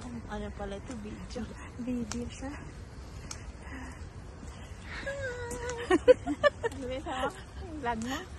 Ano pala ito? Video. Video siya. Ano ba ito? Vlog mo?